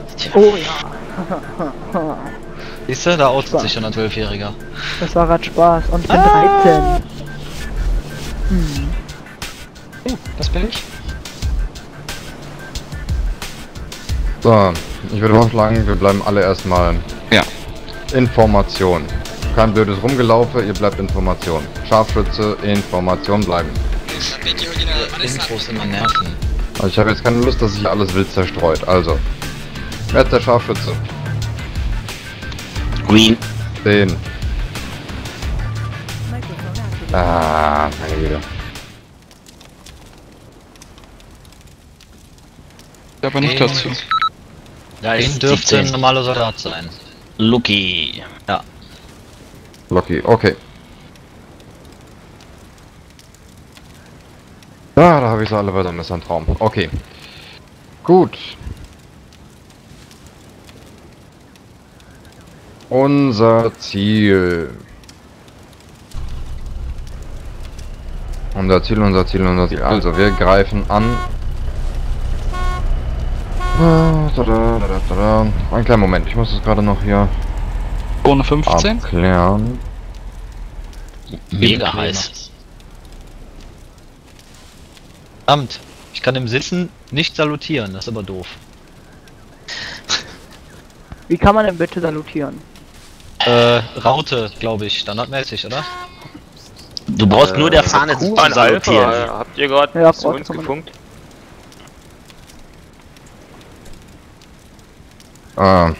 Oh ja. Siehst du, da outet sich schon ein 12-Jähriger. Das war grad Spaß. Und ich bin 13. Das bin ich. So, ich würde vorschlagen, wir bleiben alle erstmal. Ja. Information. Kein blödes Rumgelaufe, ihr bleibt Information. Scharfschütze, Information bleiben. Infos immer nerven. Also ich habe jetzt keine Lust, dass sich alles wild zerstreut. Also, wer ist der Scharfschütze? Green. Den. Ah, meine Güte. Aber nicht dazu. Da Den ist dürfte ein 17. normaler Soldat sein. Lucky. Ja. Locky, okay. Ja, da habe ich sie alle weiter, ist ein Traum. Okay. Gut. Unser Ziel. Unser Ziel. Also, wir greifen an. Ein kleiner Moment, ich muss es gerade noch hier Zone 15. abklären. Mega heiß. Verdammt, ich kann im Sitzen nicht salutieren, das ist aber doof. Wie kann man denn bitte salutieren? Raute, glaube ich, standardmäßig, oder? Du brauchst nur der Fahne zu salutieren. Habt ihr gerade Ja, zu uns kann man- gefunkt? Ja.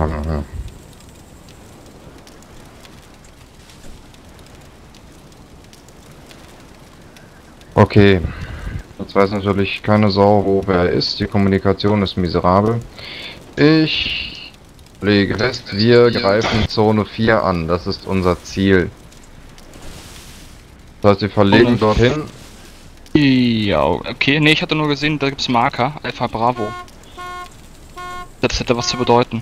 Okay. Jetzt weiß natürlich keine Sau, wo wer ist. Die Kommunikation ist miserabel. Ich lege fest, wir greifen Zone 4 an. Das ist unser Ziel. Das heißt, wir verlegen dorthin. Ja, okay. Nee, ich hatte nur gesehen, da gibt's Marker. Alpha Bravo. Das hätte was zu bedeuten.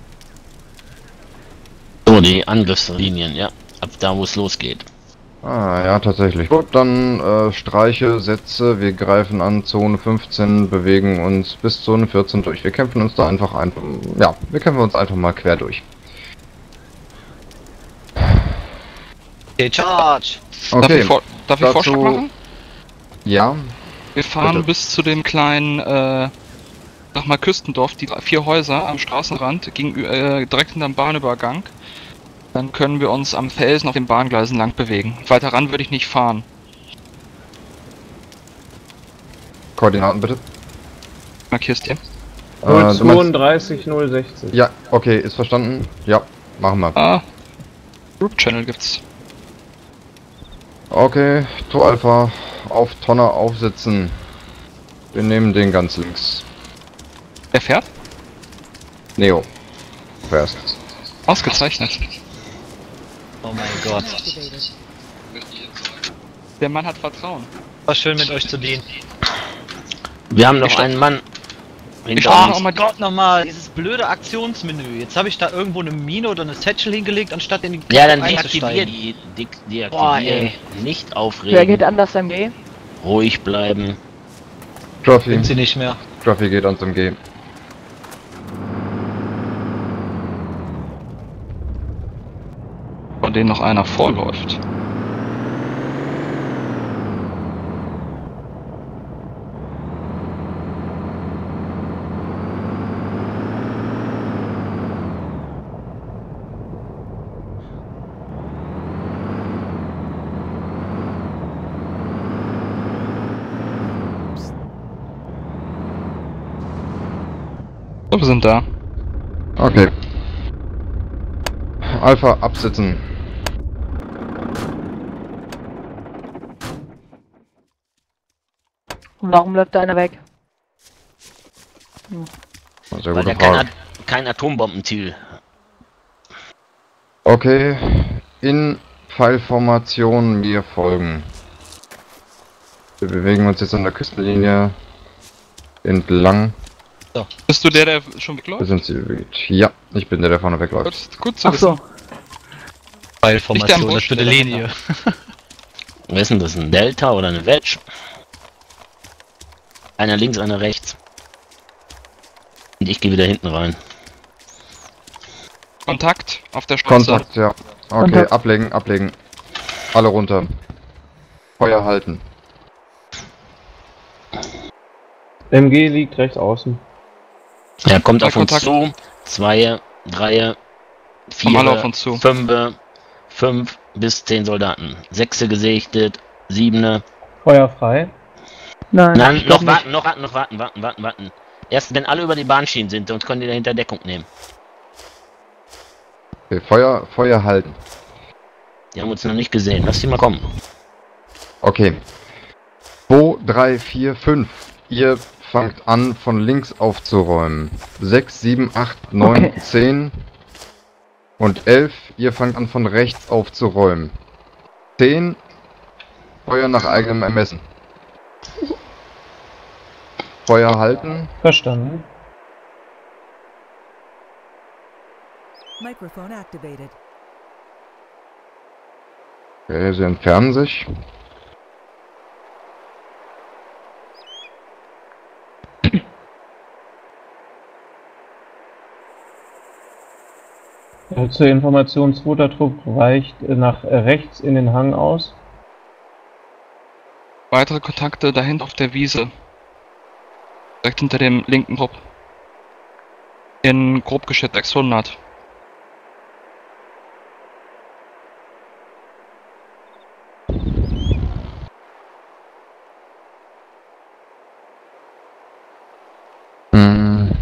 So, die Angriffslinien, ja. Ab da, wo es losgeht. Ah, ja, tatsächlich. Gut, dann Streiche, Sätze. Wir greifen an Zone 15, bewegen uns bis Zone 14 durch. Wir kämpfen uns da einfach ja, wir kämpfen uns einfach mal quer durch. Okay, Charge! Okay, Darf ich Vorschlag machen? Ja, Wir fahren bitte. bis zu dem kleinen, sag mal, Küstendorf, die 4 Häuser am Straßenrand, direkt hinterm Bahnübergang. Dann können wir uns am Felsen auf den Bahngleisen lang bewegen. Weiter ran würde ich nicht fahren. Koordinaten bitte. Markierst dir? Du meinst, 032 060. ja, okay, ist verstanden. Ja, machen wir. Ah, Group Channel gibt's. Okay, Tu Alpha, auf Tonner aufsitzen. Wir nehmen den ganz links. Wer fährt? Neo. Fährst. Ausgezeichnet. Oh mein Gott. Der Mann hat Vertrauen. War schön mit euch zu dienen. Wir haben noch einen Mann hinter Oh uns. mein Gott, nochmal, dieses blöde Aktionsmenü. Jetzt habe ich da irgendwo eine Mine oder eine Satchel hingelegt, anstatt in die Ja, dann einzusteigen. deaktivier Boah, ey. Nicht Wer aufregen. geht an das MG? Ruhig bleiben. Trophy. Sind sie nicht mehr. Trophy geht ans MG. Von denen noch einer vorläuft. So, wir sind da. Okay. Alpha, absitzen. Und warum läuft da einer weg? Sehr Weil gute der Frage. kein Atombombenziel. Okay, in Pfeilformation wir folgen. Wir bewegen uns jetzt an der Küstenlinie entlang. Bist du der schon Wir wegläuft? sind Zielgebiet. Ja, ich bin der, der vorne wegläuft. Gut zu Ach so. wissen. Pfeilformation, Nicht der das für die Busch, der Linie. Wer ist denn das? Ein Delta oder eine Wedge? Einer links, einer rechts. Und ich gehe wieder hinten rein. Kontakt auf der Straße. Kontakt, ja. Okay, Kontakt. ablegen, ablegen. Alle runter. Feuer halten. MG liegt rechts außen. Er kommt auf uns Kontakt. zu. 2, 3, Kommen alle auf uns 4, zu. 5 bis 10 Soldaten. 6 gesichtet, 7. Feuer frei. Nein, Nein, stopp noch nicht. warten. Erst wenn alle über die Bahnschienen sind, sonst können die dahinter Deckung nehmen. Okay, Feuer halten. Die haben uns noch nicht gesehen. Lass die mal kommen. Okay. 2, 3, 4, 5. Ihr fangt an, von links aufzuräumen. 6, 7, 8, 9, Okay. 10 und 11. Ihr fangt an, von rechts aufzuräumen. 10. Feuer nach eigenem Ermessen. Feuer halten. Verstanden. Microphone activated. Okay, sie entfernen sich. Zur Information, zweiter Trupp weicht nach rechts in den Hang aus. Weitere Kontakte dahinter auf der Wiese. Direkt hinter dem linken Trupp. In grob geschätzt 600. Hm.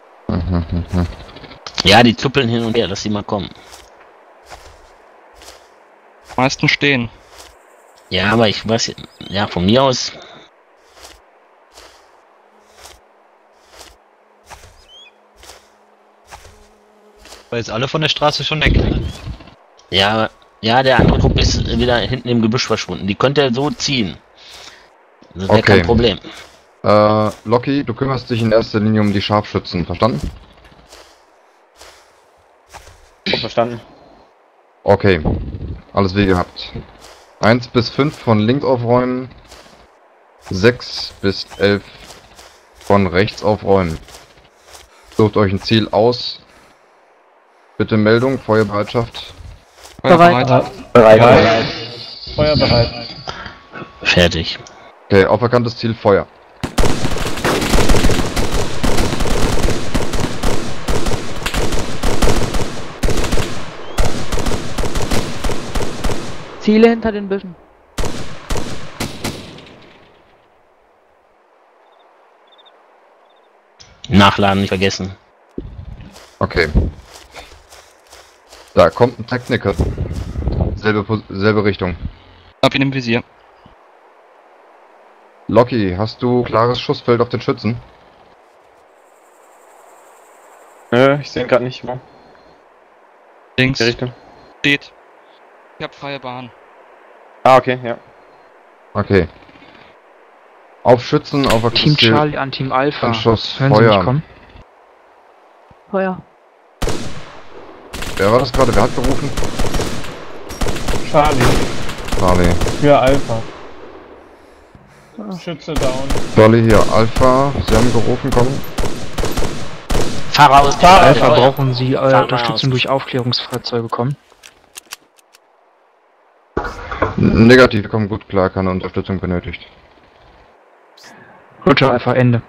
Ja, die zuppeln hin und her. Lass die mal kommen. Meisten stehen. Ja, aber ich weiß, ja, von mir aus. Weil jetzt alle von der Straße schon weg. Ja, der andere Trupp ist wieder hinten im Gebüsch verschwunden. Die könnte er so ziehen. Das wäre Okay. kein Problem. Loki, du kümmerst dich in erster Linie um die Scharfschützen, verstanden? Verstanden. Okay, alles wie gehabt. 1 bis 5 von links aufräumen. 6 bis 11 von rechts aufräumen. Sucht euch ein Ziel aus. Bitte Meldung, Feuerbereitschaft. Bereit. Bereit. Feuer bereit. Fertig. Okay, auferkanntes Ziel Feuer. Ziele hinter den Büschen. Nachladen nicht vergessen. Okay. Da kommt ein Techniker. Selbe Richtung. Hab ihn im Visier. Loki, hast du klares Schussfeld auf den Schützen? Ich sehe ihn gerade nicht. Wo? Links. Die Richtung. Steht. Ich hab freie Bahn. Ah, okay, ja. Okay. Auf Schützen, auf Team Charlie an Team Alpha. Anschuss, Hören Sie mich Feuer. kommen? Feuer. Wer war das gerade? Wer hat gerufen? Charlie. Charlie. Für Alpha. Schütze down. Charlie hier, Alpha. Sie haben gerufen, kommen. Fahrer aus der Alpha, Feuer. brauchen Sie Fahr Unterstützung aus. durch Aufklärungsfahrzeuge kommen? Negativ, wir kommen gut klar, keine Unterstützung benötigt. Roger, Alpha, Ende.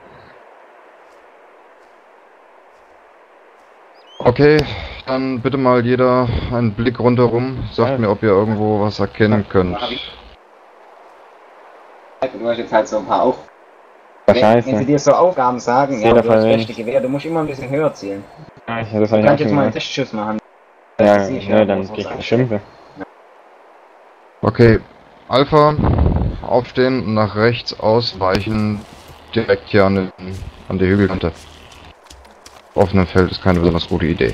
Okay, dann bitte mal jeder einen Blick rundherum. Sagt Ja. mir, ob ihr irgendwo was erkennen könnt. Du hast jetzt halt so ein paar auf. Wahrscheinlich. Wenn sie dir so Aufgaben sagen, Sehr ja, du hast verwendet. rechte Gewehr, du musst immer ein bisschen höher zielen. Ja, das Du habe ich kannst auch jetzt schon mal einen gemacht. Testschuss machen. Ja, Das sehe ich ja, ja, dann wo es krieg ich ansteht. Schimpfe. Okay, Alpha, aufstehen und nach rechts ausweichen. Direkt hier an die Hügelkante. Offenem Feld ist keine besonders gute Idee.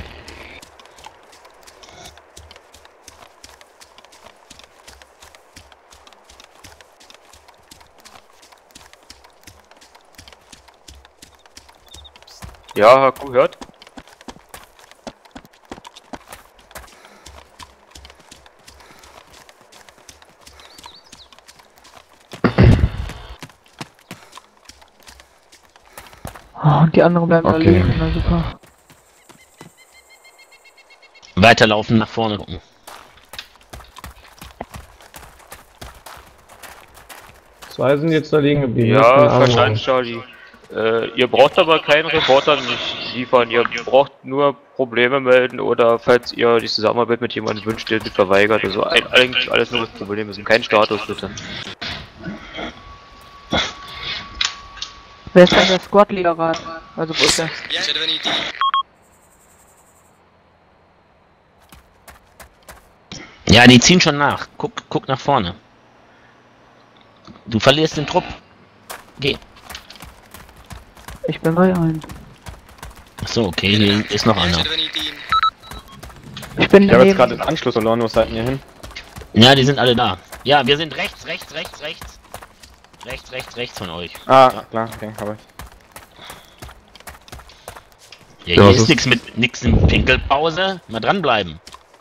Ja, gehört. Oh, und die anderen bleiben da Okay. liegen, na super. Weiterlaufen, nach vorne gucken. Zwei sind jetzt da liegen geblieben. Ja, Müssen aber- verstanden, Charlie. Ihr braucht aber keinen Reporter nicht liefern. Ihr braucht nur Probleme melden oder falls ihr die Zusammenarbeit mit jemandem wünscht, der sie verweigert. Also eigentlich alles nur das Problem ist. Kein Status, bitte. Wer ist denn der Squad-Leader-Rat? Also wo ist der? Ja, die ziehen schon nach. Guck nach vorne. Du verlierst den Trupp. Geh. Ich bin bei ein. Achso, okay, hier ist noch einer. Ich bin Ich habe jetzt daneben. gerade den Anschluss verloren, wo seid ihr hin? Ja, die sind alle da. Ja, wir sind rechts von euch. Ah, klar, okay, habe ich. Ja, Ja, hier was ist ist- nix in Pinkelpause. Mal dranbleiben.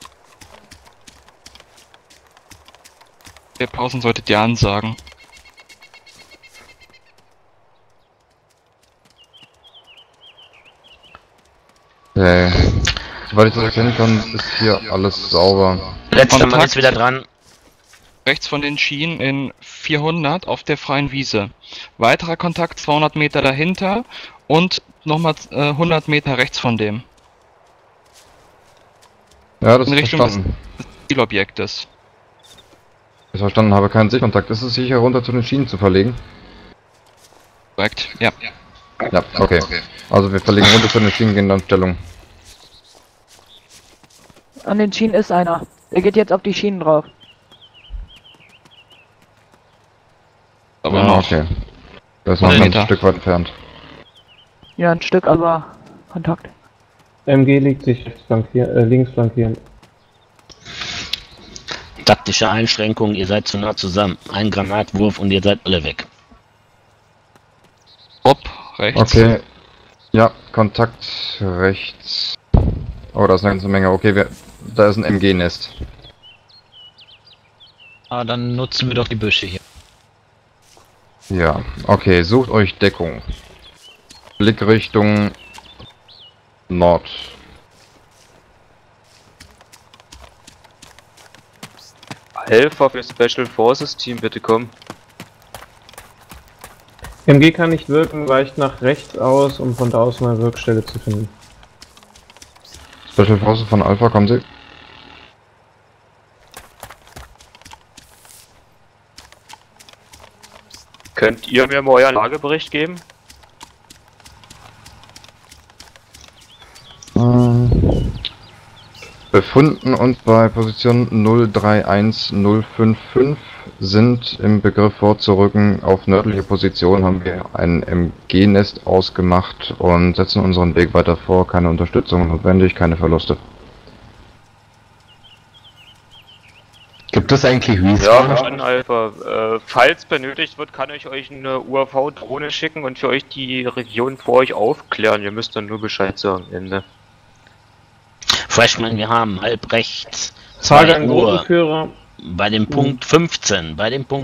Der Pausen solltet ihr ansagen. Soweit ich das erkennen kann, ist hier alles sauber. Letzter Mann Kontakt. ist wieder dran. Rechts von den Schienen in 400 auf der freien Wiese. Weiterer Kontakt 200 Meter dahinter und nochmal 100 Meter rechts von dem. Ja, das In ist Richtung verstanden. des Zielobjektes. Ich verstanden habe, keinen Sichtkontakt. Ist es sicher, runter zu den Schienen zu verlegen? Korrekt, ja. Ja, okay. Also wir verlegen runter zu den Schienen, gehen dann Stellung. An den Schienen ist einer. Der geht jetzt auf die Schienen drauf. Aber Ah, noch. okay. Der ist noch ein Meter. ganzes Stück weit entfernt. Ja, ein Stück, aber Kontakt. MG liegt sich links flankierend. Taktische Einschränkung, ihr seid zu nah zusammen. Ein Granatwurf und ihr seid alle weg. Ob, rechts. Okay. Ja, Kontakt rechts. Oh, da ist eine ganze Menge. Okay, da ist ein MG-Nest. Ah, dann nutzen wir doch die Büsche hier. Ja, okay, sucht euch Deckung. Blickrichtung Nord. Helfer für Special Forces Team, bitte kommen. MG kann nicht wirken, weicht nach rechts aus, um von da aus eine Wirkstelle zu finden. Special Forces von Alpha, kommen Sie. Könnt ihr mir mal euren Lagebericht geben? Befunden uns bei Position 031055, sind im Begriff vorzurücken. Auf nördliche Position haben wir ein MG-Nest ausgemacht und setzen unseren Weg weiter vor. Keine Unterstützung notwendig, keine Verluste. Gibt es eigentlich Ja, Respawn? verstanden, Alpha. Falls benötigt wird, kann ich euch eine UAV-Drohne schicken und für euch die Region vor euch aufklären. Ihr müsst dann nur Bescheid sagen, Ende. Freshman, wir haben halb rechts. Frage 2 an Uhr. Gruppenführer. Bei dem Punkt 15.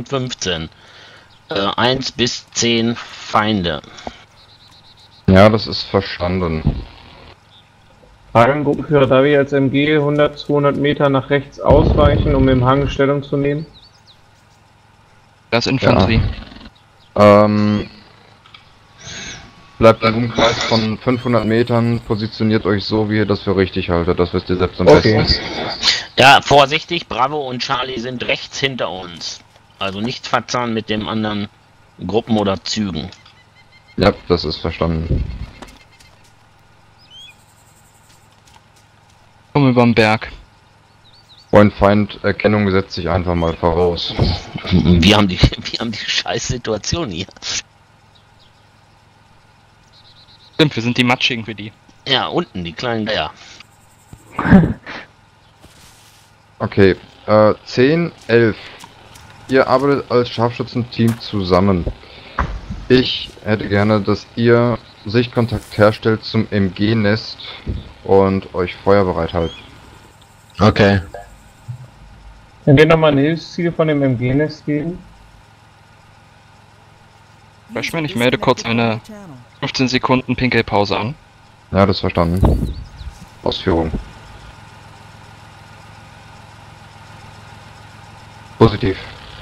1 bis 10 Feinde. Ja, das ist verstanden. Frage an Gruppenführer, da wir als MG 100, 200 Meter nach rechts ausweichen, um im Hang Stellung zu nehmen. Das ist Infanterie. Bleibt im Umkreis von 500 Metern, positioniert euch so, wie ihr das für richtig haltet. Das wisst ihr selbst am Okay. besten. Ja, vorsichtig, Bravo und Charlie sind rechts hinter uns. Also nicht verzahnen mit dem anderen Gruppen oder Zügen. Ja, das ist verstanden. Komm über den Berg. Freund, Feind, Erkennung setzt sich einfach mal voraus. Wir haben die scheiß Situation hier. Stimmt, wir sind die Matschigen für die. Ja, unten, die kleinen Geier. Okay, 10, 11. Ihr arbeitet als Scharfschützenteam zusammen. Ich hätte gerne, dass ihr Sichtkontakt herstellt zum MG-Nest und euch feuerbereit haltet. Okay. Können wir nochmal ein Hilfsziel von dem MG-Nest geben? Freshman, ich melde kurz eine 15 Sekunden Pinkelpause an. Ja, das ist verstanden. Ausführung. Positiv.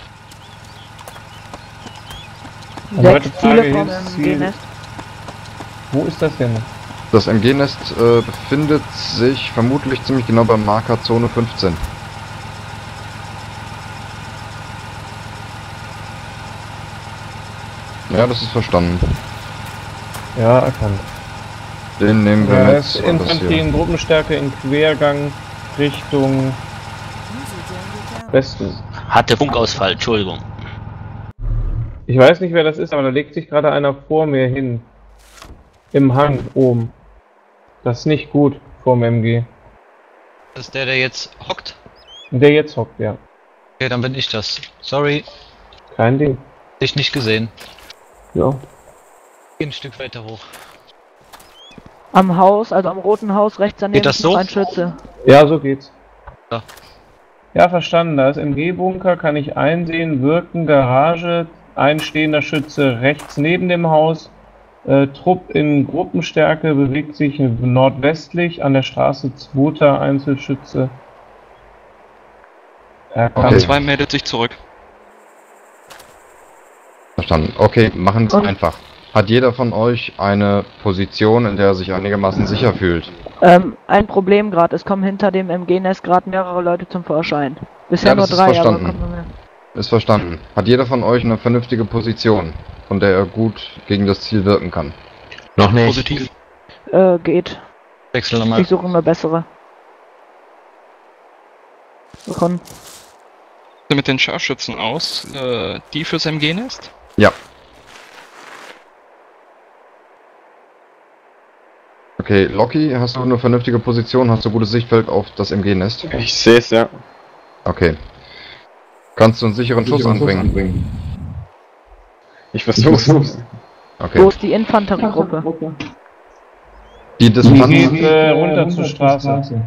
6 Ziele vom MG-Nest. Wo ist das denn? Das MG-Nest befindet sich vermutlich ziemlich genau beim Marker Zone 15. Ja, das ist verstanden. Ja, erkannt. Den nehmen wir Ja, mit. ist Infanterie in Gruppenstärke in Quergang Richtung Westen. Hatte Funkausfall, Entschuldigung. Ich weiß nicht, wer das ist, aber da legt sich gerade einer vor mir hin. Im Hang oben. Das ist nicht gut vorm MG. Das ist der jetzt hockt? Der jetzt hockt, ja. Okay, dann bin ich das. Sorry, Kein Ding. dich nicht gesehen. Ja. Geh ein Stück weiter hoch. Am Haus, also am roten Haus, rechts daneben Geht das ist noch so? ein Schütze. Ja, so geht's. Ja. Ja, verstanden. Da ist MG-Bunker, kann ich einsehen. Wirken, Garage, einstehender Schütze rechts neben dem Haus. Trupp in Gruppenstärke bewegt sich nordwestlich an der Straße 2. Einzelschütze. Okay. 2 meldet sich zurück. Verstanden. Okay, machen wir es einfach. Hat jeder von euch eine Position, in der er sich einigermaßen sicher fühlt? Ein Problem gerade, es kommen hinter dem MG-Nest gerade mehrere Leute zum Vorschein. Bisher Ja, nur das ist 3, aber verstanden. kommt noch mehr. Ist verstanden. Hat jeder von euch eine vernünftige Position, von der er gut gegen das Ziel wirken kann? Noch nicht. Positiv. Geht. Wechsel nochmal. Ich suche eine bessere. Ron. Mit den Scharfschützen aus, die fürs MG-Nest? Ja. Okay, Loki, hast du eine vernünftige Position? Hast du gutes Sichtfeld auf das MG-Nest? Ich sehe es, ja. Okay. Kannst du einen sicheren Schuss anbringen? Ich versuch's. Okay. Wo ist die Infanteriegruppe? Die Distanz. Geht runter zur Straße.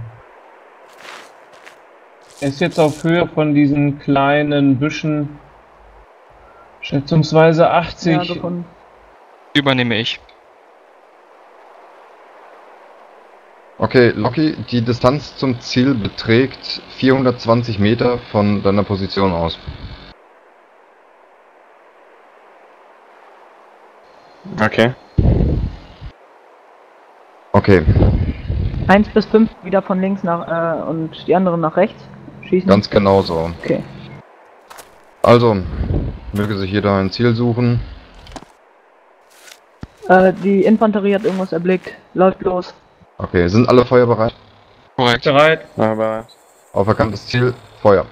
Er ist jetzt auf Höhe von diesen kleinen Büschen. Schätzungsweise 80. Ja, gefunden. Übernehme ich. Okay, Loki, die Distanz zum Ziel beträgt 420 Meter von deiner Position aus. Okay. Okay, 1 bis 5 wieder von links nach und die anderen nach rechts. Schießen. ganz genau so. Okay. Also, möge sich jeder ein Ziel suchen. Die Infanterie hat irgendwas erblickt. Läuft los. Okay, sind alle feuerbereit? Korrekt. Bereit. Aber Auf erkanntes Ziel, Feuer.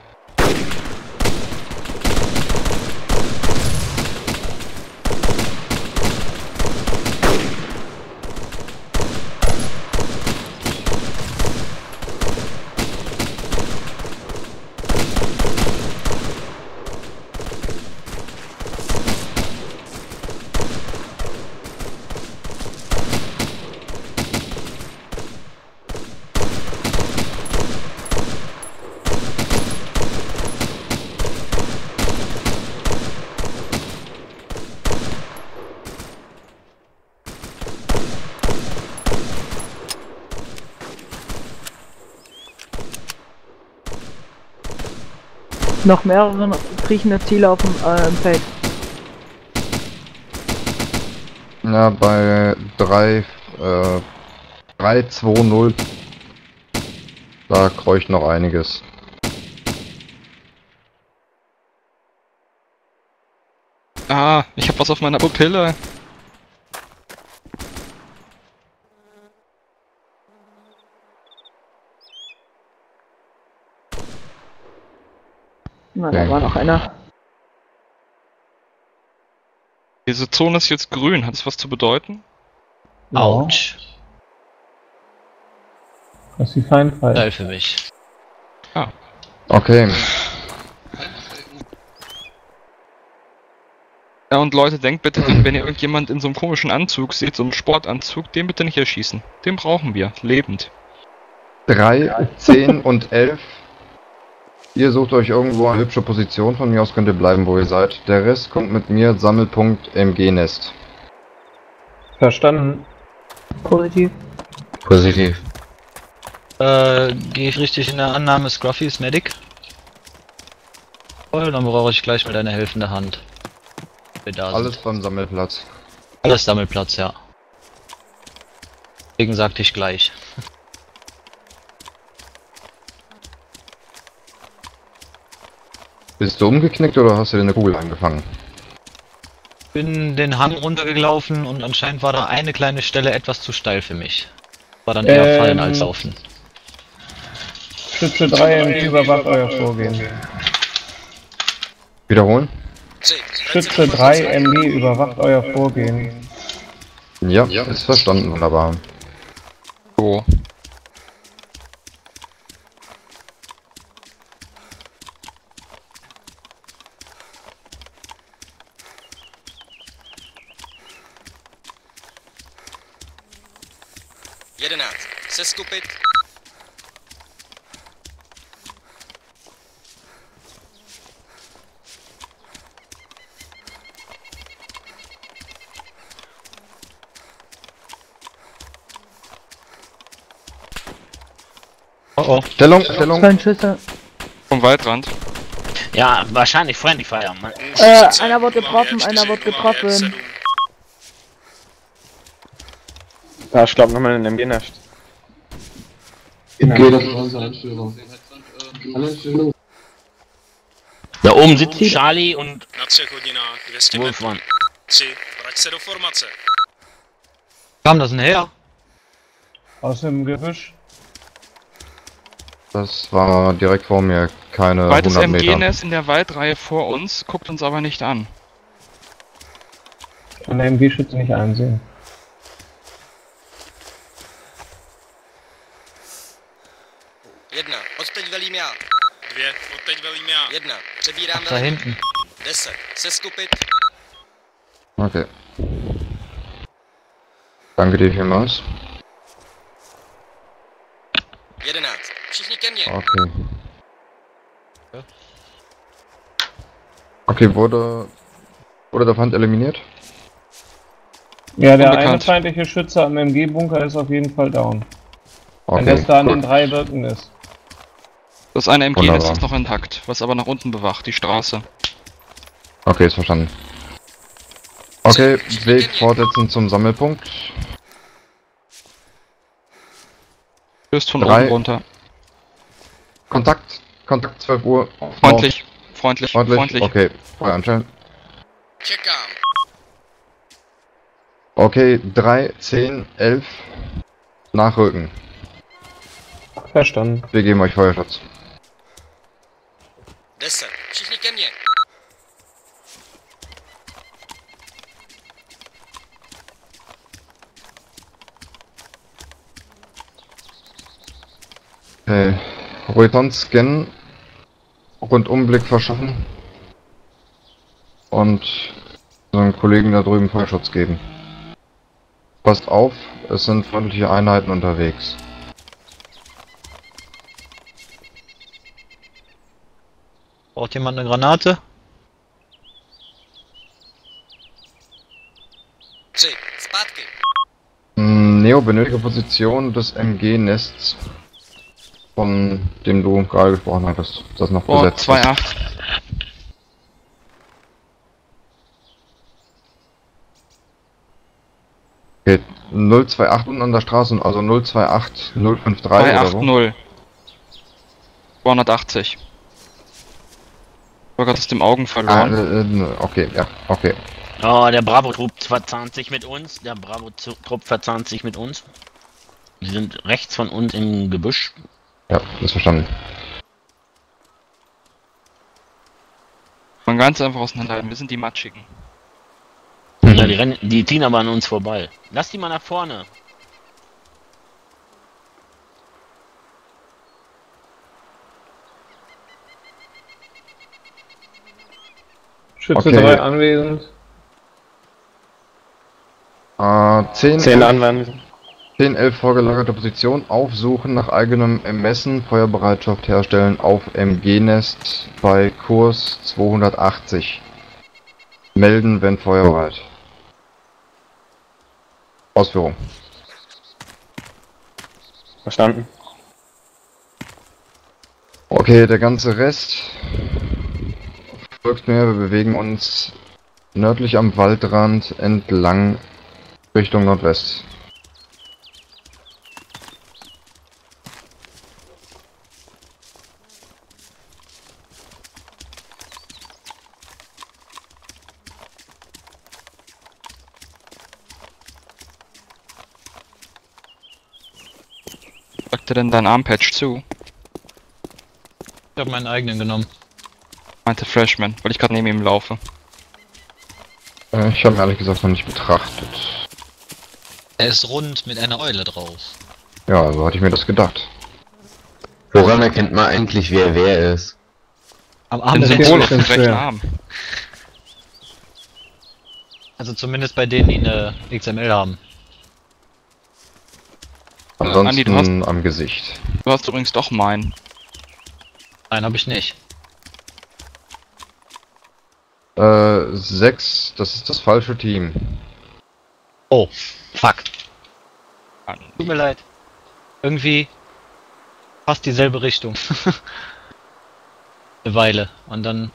Noch mehrere kriechende Ziele auf dem im Feld. Ja, bei 3-2-0. Da kreucht noch einiges. Ah, ich hab was auf meiner Pupille. Na, da war noch einer. Diese Zone ist jetzt grün. Hat es was zu bedeuten? Autsch. Das ist die Feindfall. Geil für mich. Okay, Ja, und Leute, denkt bitte, wenn ihr irgendjemand in so einem komischen Anzug seht, so einem Sportanzug, den bitte nicht erschießen. Den brauchen wir. Lebend. 3, 10 und 11. Ihr sucht euch irgendwo eine hübsche Position, von mir aus könnt ihr bleiben, wo ihr seid. Der Rest kommt mit mir, Sammelpunkt MG-Nest. Verstanden. Positiv. Positiv. Gehe ich richtig in der Annahme, Scruffy ist Medic? Voll, dann brauche ich gleich mal deine helfende Hand. Wir da Alles sind. beim Sammelplatz. Alles Sammelplatz, ja. Deswegen sagte ich gleich. Bist du umgeknickt oder hast du dir eine Kugel eingefangen? Bin den Hang runtergelaufen und anscheinend war da eine kleine Stelle etwas zu steil für mich. War dann eher fallen als laufen. Schütze 3 MG überwacht euer Vorgehen. Wiederholen? Schütze 3 MG überwacht euer Vorgehen. Ja, ist verstanden, wunderbar. So. Seskupit. Oh oh. Stellung, Stellung. 2 Schüsse. Vom Waldrand. Ja, wahrscheinlich Friendly Fire. Einer wird getroffen, einer wird getroffen. Da, ich glaube nochmal in den MG nascht. Okay, das war unsere Einstellung. Da oben sitzt Charlie und Na 3 hodinách 200 metrů. Wolfman. 3, vrať se do formace. Kam das denn her? Aus dem Gebüsch. Das war direkt vor mir, keine Zweites 100 Meter. MG-Nest in der Waldreihe vor uns, guckt uns aber nicht an. Kann der MG-Schütze nicht einsehen. Jedna, odteď velím já. 2, odteď velím já. 1, přebírám Da velení. hinten. 10, seskupit. Okay. Danke dir vielmals. 11, všichni ke mně. Okay. Okay, wurde der Feind eliminiert? Ja, der Unbekannt. eine feindliche Schütze am MG-Bunker ist auf jeden Fall down. Wenn Okay, das da an den gut. 3 Wirken ist. Das eine MG-Nest Wunderbar. ist noch intakt, was aber nach unten bewacht, die Straße. Okay, ist verstanden. Okay, Weg fortsetzen zum Sammelpunkt. Stößt von 3. oben runter. Kontakt 12 Uhr. Freundlich, freundlich, freundlich. Okay, Feuer anstellen. Čekám. Okay, 3, 10, 11. Nachrücken. Verstanden. Wir geben euch Feuerschutz. 10, všichni ke mně. Okay. Horizont scannen. Rundumblick verschaffen. Und unseren Kollegen da drüben Feuerschutz geben. Passt auf, es sind feindliche Einheiten unterwegs. Braucht jemand eine Granate? 3, zpátky. Neo, benötige Position des MG-Nests, von dem du gerade gesprochen hattest. Das noch Boah, besetzt ist. 2-8. Okay, 028 unten an der Straße, also 028 053 oder so. 280. 280. Ich war gerade aus den Augen verloren. Okay, ja, okay. Oh, der Bravo-Trupp verzahnt sich mit uns. Der Bravo-Trupp verzahnt sich mit uns. Die sind rechts von uns im Gebüsch. Ja, ist verstanden. Man ganz einfach auseinanderhalten, wir sind die Matschigen. Ja, die ziehen aber an uns vorbei. Lass die mal nach vorne. Schütze Okay. 3 anwesend. 10, 10 11, anwenden. 10, 11 vorgelagerte Position, aufsuchen nach eigenem Ermessen, Feuerbereitschaft herstellen auf MG-Nest bei Kurs 280. Melden, wenn feuerbereit. Ausführung. Verstanden. Okay, der ganze Rest folgt mir. Wir bewegen uns nördlich am Waldrand entlang Richtung Nordwest. Sagte denn dein Armpatch zu? Ich habe meinen eigenen genommen. Meinte Freshman, weil ich gerade neben ihm laufe. Ich habe mir ehrlich gesagt noch nicht betrachtet. Er ist rund mit einer Eule drauf. Ja, so hatte ich mir das gedacht. Woran erkennt man eigentlich, wer ist? Am Arm Den der Symbol Symbol. auf dem rechten Arm. Also zumindest bei denen, die eine XML haben. Ansonsten Andi, du hast- am Gesicht. Du hast übrigens doch meinen. Nein, habe ich nicht. 6, das ist das falsche Team. Oh, fuck. Tut mir leid. Irgendwie fast dieselbe Richtung. Eine Weile. Und dann...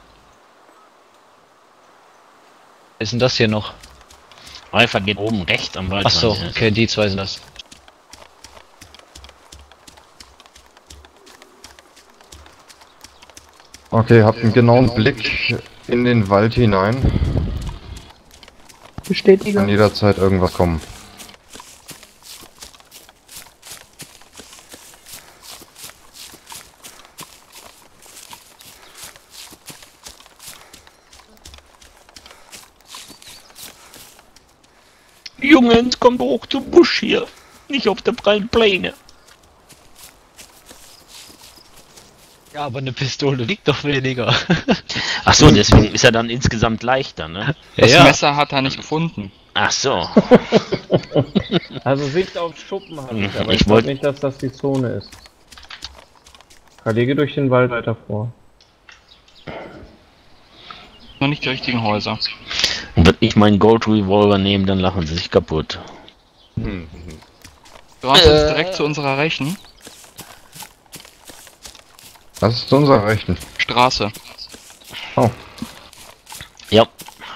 Was ist denn das hier noch? Alpha geht oben rechts am Wald. Achso, okay, die zwei sind das. Okay, habt einen genauen Blick in den Wald hinein. Bestätige. Kann jederzeit irgendwas kommen. Jungs, kommt hoch zum Busch hier. Nicht auf der prallen Pläne. Ja, aber eine Pistole wiegt doch weniger. Ach so, deswegen ist er dann insgesamt leichter, ne? Das Ja. Messer hat er nicht gefunden. Ach so. Also Sicht auf Schuppen habe ich, aber Ich ich wollt- glaube nicht, dass das die Zone ist. Lege durch den Wald weiter vor. Noch nicht die richtigen Häuser. Und wenn ich meinen Gold Revolver nehme, dann lachen sie sich kaputt. Du hast uns direkt zu unserer Rechten Das ist zu unserer Rechten. Straße. Oh. Ja.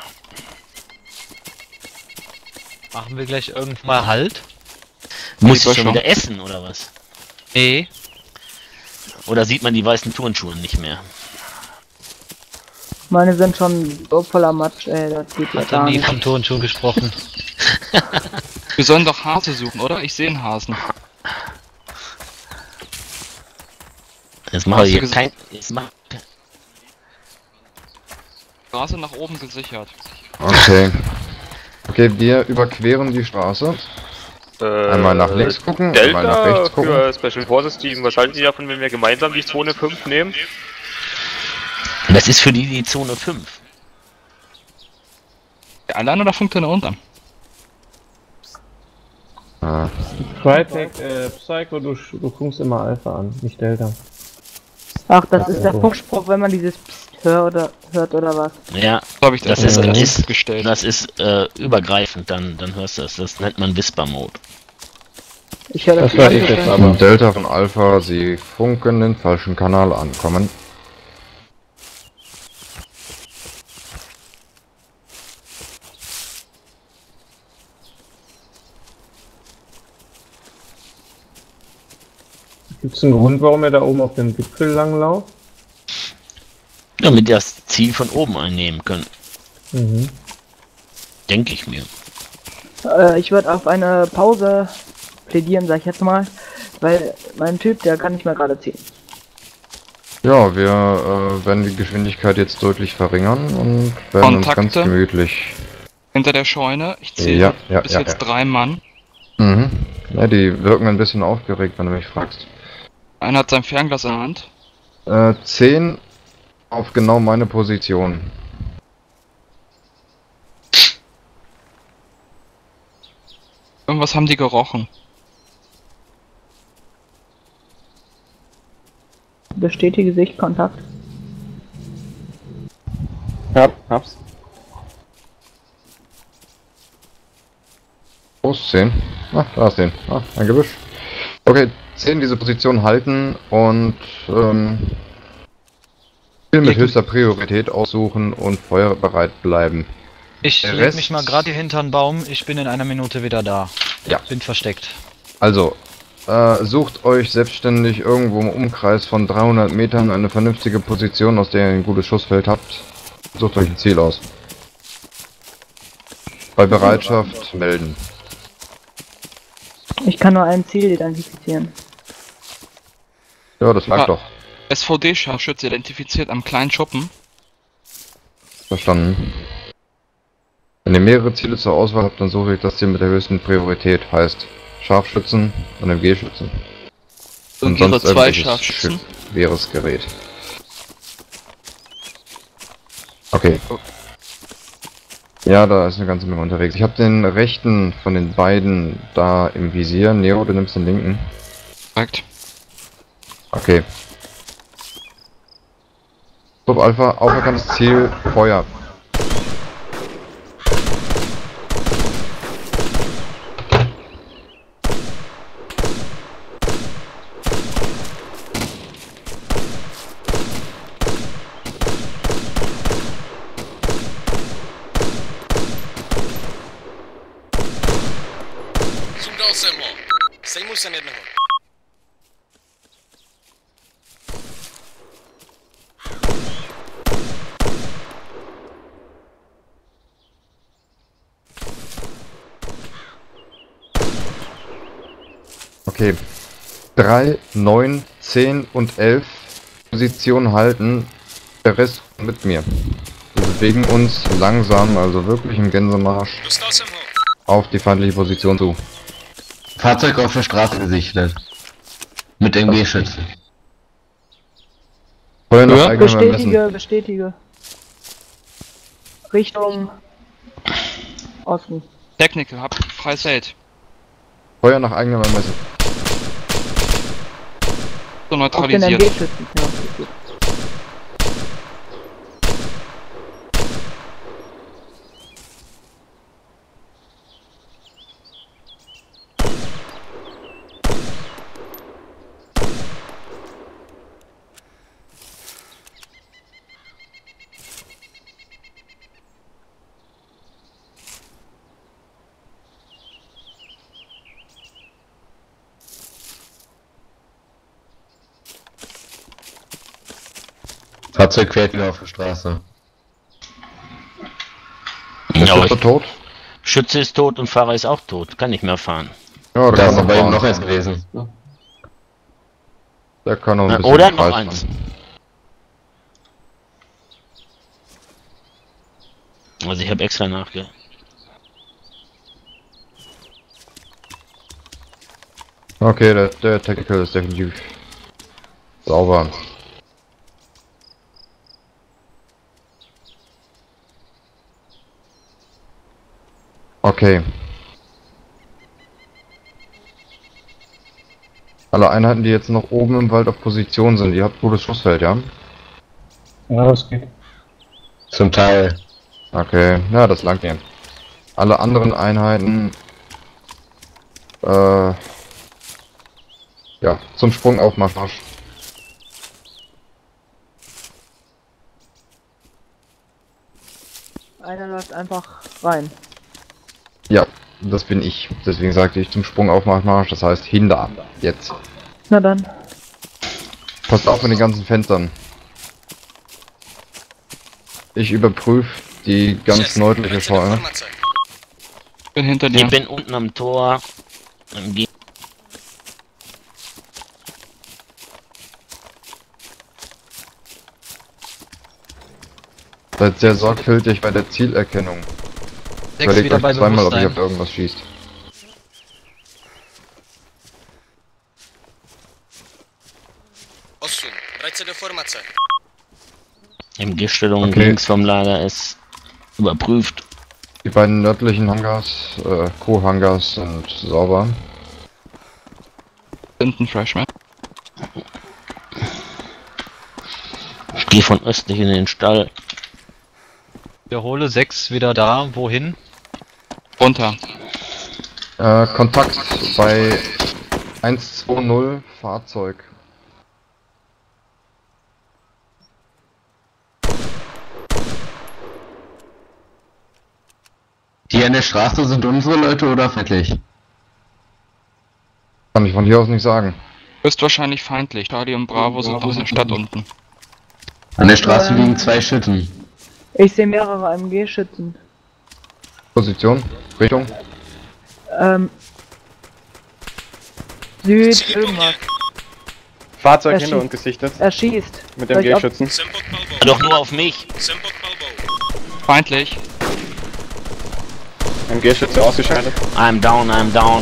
Machen wir gleich irgendwann mal Halt? Musst du Lieber schon schon. wieder essen, oder was? Nee. Oder sieht man die weißen Turnschuhe nicht mehr? Meine sind schon so voller Matsch, ey, das geht ja Hat gar er nie nicht. vom Turnschuh gesprochen. Wir sollen doch Hase suchen, oder? Ich sehe einen Hasen. Jetzt mache Hast ich du hier ges- kein... Jetzt mach... Straße nach oben gesichert. Okay. Okay, wir überqueren die Straße. Einmal nach links gucken, einmal nach Delta rechts gucken. für Special Forces Team. Was halten Sie davon, wenn wir gemeinsam die Zone 5 nehmen? Das ist für die Zone 5. Allein oder funkt er nach unten? Ah. Crytek, Psycho, du funkst immer Alpha an, nicht Delta. Ach, das ist der Funkspruch, wenn man dieses Psst hört oder was? Ja, So habe ich das das ist gestellt. das ist übergreifend, dann hörst du das. Das nennt man Whisper-Mode. Ich höre Das war ich jetzt aber. Und Delta von Alpha, Sie funken den falschen Kanal ankommen. Gibt es einen Grund, warum ihr da oben auf dem Gipfel langlauft? Damit wir das Ziel von oben einnehmen können, Mhm. denke ich mir. Ich würde auf eine Pause plädieren, sag ich jetzt mal, weil mein Typ, der kann nicht mehr gerade ziehen. Ja, wir werden die Geschwindigkeit jetzt deutlich verringern und werden uns ganz Kontakte? gemütlich. Hinter der Scheune. Ich zähle Ja, ja, bis ja, jetzt ja. 3 Mann. Mhm. Ja, die wirken ein bisschen aufgeregt, wenn du mich fragst. Einer hat sein Fernglas in der Hand. 10 auf genau meine Position. Irgendwas haben die gerochen. Bestätige Sichtkontakt. Ja, hab's. Groß 10. Ah, da ist 10. Ah, ein Gebüsch. Okay, 10 diese Position halten und Ziel mit höchster Priorität aussuchen und feuerbereit bleiben. Ich Der leg Rest- mich mal gerade hier hinter den Baum. Ich bin in einer Minute wieder da. Ja. Bin versteckt. Also, sucht euch selbstständig irgendwo im Umkreis von 300 Metern eine vernünftige Position, aus der ihr ein gutes Schussfeld habt. Sucht euch ein Ziel aus. Bei Bereitschaft melden. Ich kann nur ein Ziel identifizieren. Ja, das lag doch. SVD-Scharfschütze identifiziert am kleinen Schuppen. Verstanden. Wenn ihr mehrere Ziele zur Auswahl habt, dann suche ich das Ziel mit der höchsten Priorität. Heißt Scharfschützen und MG-Schützen. Und sonst zwei irgendwelches Scharfschützen. schweres Gerät. Okay. Ja, da ist eine ganze Menge unterwegs. Ich habe den rechten von den beiden da im Visier. Neo, du nimmst den linken. Korrekt. Okay. Top Alpha, auferkanntes Ziel, Feuer. Sundal jsem ho. Sejmu jsem jednoho. Okay. 3, 9, 10 und 11 Positionen halten. Der Rest mit mir. Wir bewegen uns langsam, also wirklich im Gänsemarsch, Dostal jsem ho. auf die feindliche Position zu. Fahrzeug auf der Straße gesichtet. Mit MG-Schützen. Feuer nach eigenem Ermessen. Bestätige. Richtung Osten. Technical, hab freies Feld. Feuer nach eigenem Ermessen. So Auf den neutralisiert. MG-Schützen. Ja, okay, gut. Fahrzeug quert wieder auf der Straße. Ist Aber der tot? Schütze ist tot und Fahrer ist auch tot. Kann nicht mehr fahren. Ja, Da der ist kann aber eben noch fahren. eins gewesen. Der kann noch ein bisschen Oder im noch Kreis eins. fahren. Also ich habe extra nachge... Okay, der Tactical ist definitiv sauber. Okay. Alle Einheiten, die jetzt noch oben im Wald auf Position sind, ihr habt gutes Schussfeld, ja? Ja, das geht. Zum Teil. Okay, ja, das langt mir. Alle anderen Einheiten, ja, zum Sprung auf Marsch. Einer läuft einfach rein. Ja, das bin ich. Deswegen sagte ich zum Sprung auf Marsch, das heißt hinter. Jetzt. Na dann. Passt auf mit den ganzen Fenstern. Ich überprüfe die ganz nördliche Vorne. Bin hinter dir. Ich bin unten am Tor. Seid sehr sorgfältig bei der Zielerkennung. Überlegt euch zweimal, ob ihr auf irgendwas schießt. Osm. Vrať se do formace. MG-Stellung Okay. links vom Lager ist überprüft. Die beiden nördlichen Hangars, Co-Hangars sind sauber. Hinten Freshman. Ich gehe von östlich in den Stall. Wiederhole 6 wieder da. Wohin? Runter. Kontakt bei 120 Fahrzeug. Die an der Straße sind unsere Leute oder feindlich? Kann ich von hier aus nicht sagen. Höchstwahrscheinlich feindlich. Charlie und Bravo sind aus der Stadt unten. An der Straße liegen 2 Schützen. Ich sehe mehrere MG-Schützen. Position, Richtung. Süd, irgendwas. Fahrzeug hinter uns gesichtet. Er schießt. Mit dem G-Schützen. Doch nur auf mich. Feindlich. MG-Schütze ausgeschaltet. I'm down, I'm down.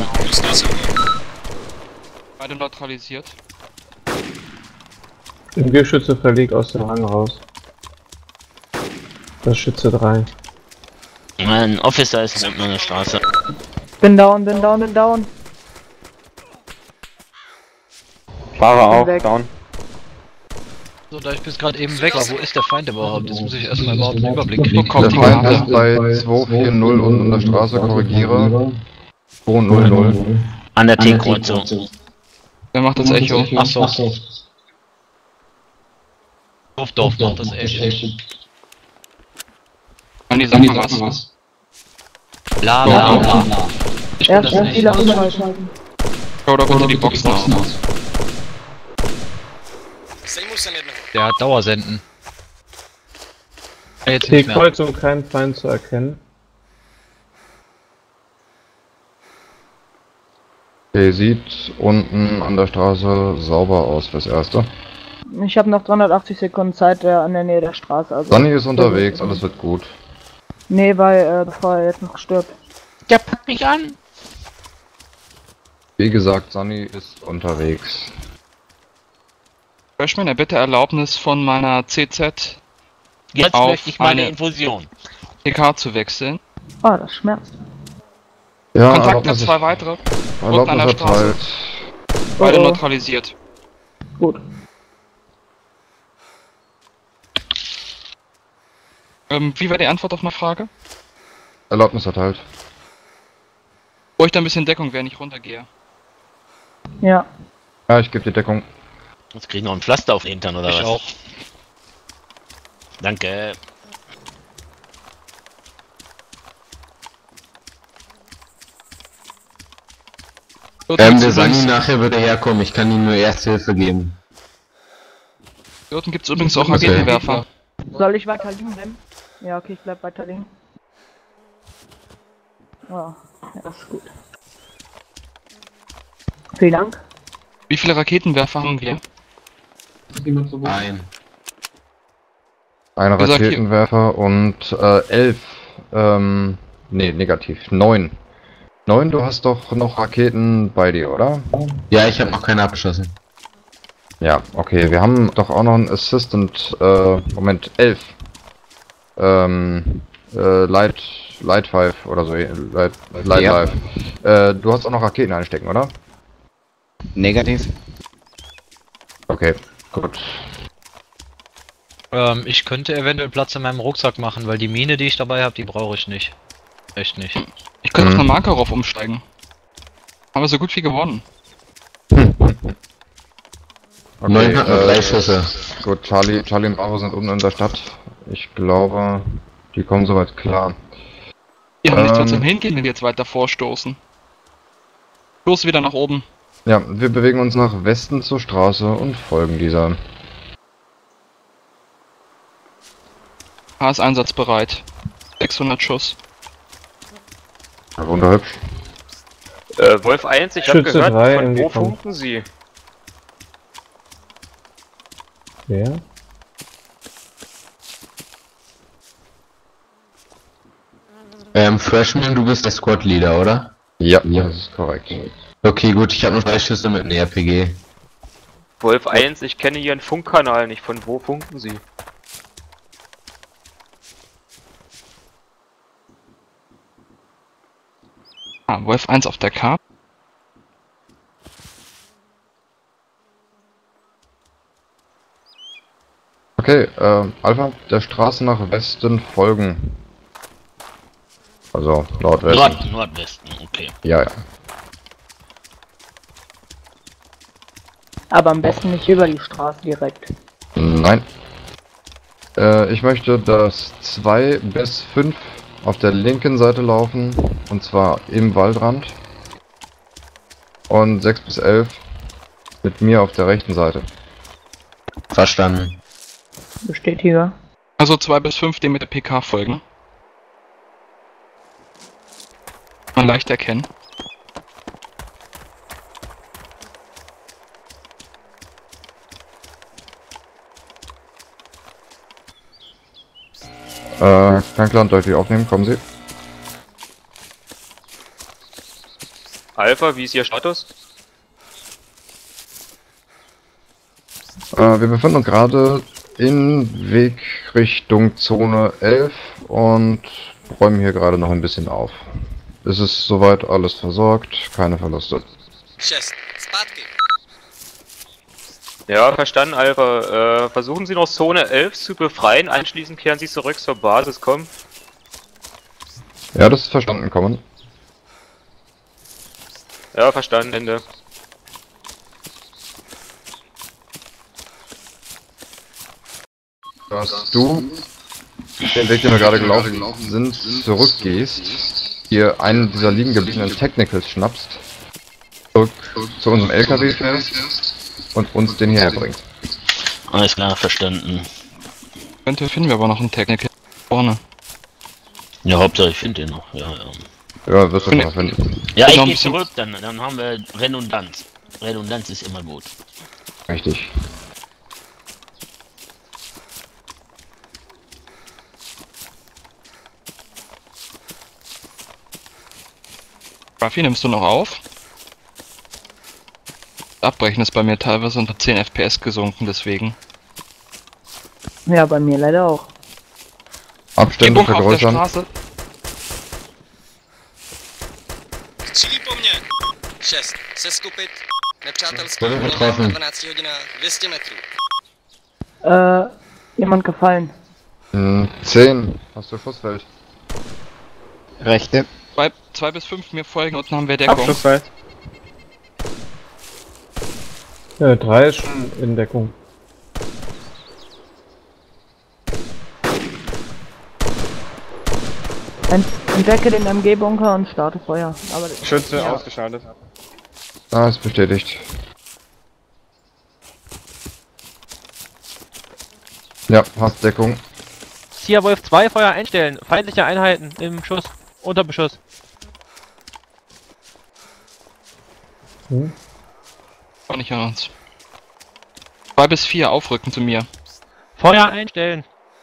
Beide neutralisiert. MG-Schütze verlegt aus dem Rang raus. Das Schütze 3. Mein Officer ist unten an der Straße. Bin down. Fahrer auch, weg. down. So, da ich bis gerade eben weg war, wo ist der Feind überhaupt? Jetzt muss ich erstmal überhaupt einen Überblick kriegen. Der Feind ist bei 240 unten an der Straße, korrigiere. 200. An der T-Kreuzung. Wer macht das Echo? Achso. Dorf macht das Echo. An die Sache was. Bla bla bla. Ich bin das Erst nicht. viele ausschalten. Schau da bitte die Boxen aus. Der hat Dauersenden. Jetzt Die nicht mehr. Kreuzung kein Feind zu erkennen. Okay, sieht unten an der Straße sauber aus fürs Erste. Ich habe noch 380 Sekunden Zeit in der Nähe der Straße. Also Sonny ist unterwegs, alles wird gut. Nee, weil bevor er jetzt noch stirbt. Der packt mich an. Wie gesagt, Sonny ist unterwegs. Freshman, bitte Erlaubnis von meiner CZ Jetzt auf möchte ich meine eine Infusion. TK zu wechseln. Oh, das schmerzt. Ja, Kontakt mit 2 weitere. Unten an der Straße. verteilt. Beide Oh. neutralisiert. Gut. Wie war die Antwort auf meine Frage? Erlaubnis erteilt. Ruhig da ein bisschen Deckung, während ich runtergehe. Ja. Ja, ich gebe die Deckung. Jetzt krieg ich noch ein Pflaster auf den Hintern oder Ich was? auch. Danke. Der Sani nachher wird er herkommen, ich kann ihm nur Erste Hilfe geben. Hier unten gibt es übrigens auch Raketenwerfer. Soll ich weiter liegen bleiben? Ja, okay, ich bleib weiter liegen. Oh, ja, das ist gut. Vielen Dank. Wie viele Raketenwerfer haben wir? Ein. Ein Wie gesagt, Raketenwerfer und 11. Nee, negativ. 9. 9, du hast doch noch Raketen bei dir, oder? Ja, ich habe noch keine abgeschossen. Ja, okay, wir haben doch auch noch einen Assistant, Moment, 11. Light 5 oder so, Light Ja. 5. Du hast auch noch Raketen einstecken, oder? Negativ. Okay, gut. Ich könnte eventuell Platz in meinem Rucksack machen, weil die Mine, die ich dabei habe, die brauche ich nicht. Echt nicht. Ich könnte auf eine Makarov umsteigen. Haben wir so gut wie gewonnen. Okay, 9 hat nur 3 Schüsse. Gut, Charlie und Bravo sind unten in der Stadt. Ich glaube, die kommen soweit klar. Wir haben nichts mehr zum Hingehen, wenn wir jetzt weiter vorstoßen. Los wieder nach oben. Ja, wir bewegen uns nach Westen zur Straße und folgen dieser. H ist einsatzbereit. 600 Schuss. Wunderhübsch. Wolf 1, ich hab Schütze gehört, 3 von wo angekommen. funken Sie? Wer? Freshman, du bist der Squad Leader, oder? Ja, das ist korrekt. Okay, gut, ich habe nur 3 Schüsse mit einem RPG. Wolf 1, ich kenne Ihren Funkkanal nicht, von wo funken Sie? Wolf 1 auf der Karte. Okay, Alpha, der Straße nach Westen folgen. Also Nordwesten. Nordwesten, okay. Ja, ja. Aber am besten nicht über die Straße direkt. Nein. Ich möchte, dass 2 bis 5 auf der linken Seite laufen, und zwar im Waldrand. Und 6 bis 11 mit mir auf der rechten Seite. Verstanden. Bestätiger. Also 2 bis 5, dem mit der PK folgen. Man leicht erkennen. Kann klar und deutlich aufnehmen, kommen Sie. Alpha, wie ist Ihr Status? Wir befinden uns gerade in Weg Richtung Zone 11 und räumen hier gerade noch ein bisschen auf. Es ist soweit alles versorgt, keine Verluste. 6. Zpátky. Ja, verstanden, Alpha. Versuchen Sie noch Zone 11 zu befreien, anschließend kehren Sie zurück zur Basis, kommen. Ja, das ist verstanden, kommen. Ja, verstanden, Ende. Dass du den Weg, den wir gerade gelaufen sind, zurückgehst, hier einen dieser liegen gebliebenen Technicals schnappst, zurück zu unserem LKW fährst und uns den hierher bringt. Alles klar, verstanden. Eventuell finden wir aber noch einen Technical vorne. Ja, Hauptsache ich finde den noch. Ja, ja. Ja, wirst du schon finden. Ja, ich Genau, ein gehe bisschen- zurück, dann haben wir Redundanz. Redundanz ist immer gut. Richtig. Raffi, nimmst du noch auf? Abbrechen ist bei mir teilweise unter 10 FPS gesunken, deswegen. Ja, bei mir leider auch. Abstände Bunker auf der vergrößern. Straße. Střílí po mně. 6. Seskupit. Nepřátelský Bude úloh getroffen. na 12 hodinách 200 metrů. Jemand gefallen. 10. Hast du Schussfeld? Rechte. 2 bis 5 mir folgen, unten haben wir Deckung. Abschlussfeld. 3 ist schon in Deckung. Entdecke den MG-Bunker und starte Feuer. Aber Schütze ja. ausgeschaltet. Ah, ist bestätigt. Ja, hast Deckung. Sia Wolf 2, Feuer einstellen. Feindliche Einheiten im Schuss. Unter Beschuss. Auch nicht an uns. 2 bis 4 aufrücken zu mir. Feuer einstellen.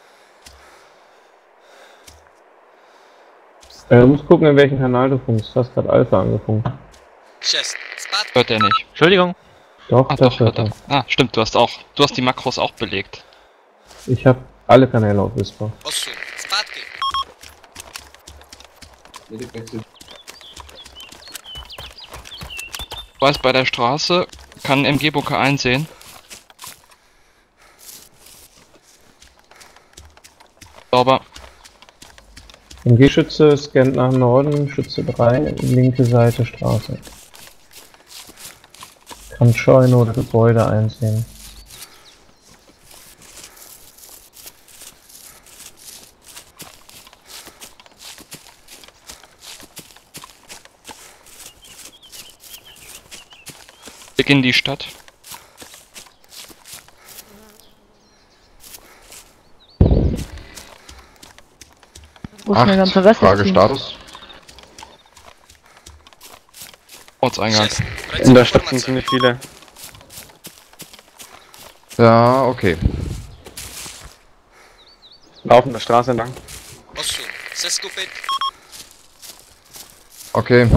Du musst gucken, in welchen Kanal du funkst. Du hast gerade Alpha angefunkt. 6. Zpátky. Hört er nicht. Entschuldigung. Doch, Ah, das doch, hört hört er. Ah, stimmt, du hast die Makros auch belegt. Ich habe alle Kanäle auf Whisper. 8. Zpátky. Ich weiß, bei der Straße kann MG-Bunker einsehen. Sauber. MG-Schütze scannt nach Norden, Schütze 3, linke Seite Straße. Kann Scheune oder Gebäude einsehen. Blick in die Stadt. Wo ist der ganze Rest? Frage des Teams? Status. Ortseingang. 6. In der Stadt sind ziemlich viele. Ja, okay. Laufen der Straße entlang. 8. Seskupit. Okay,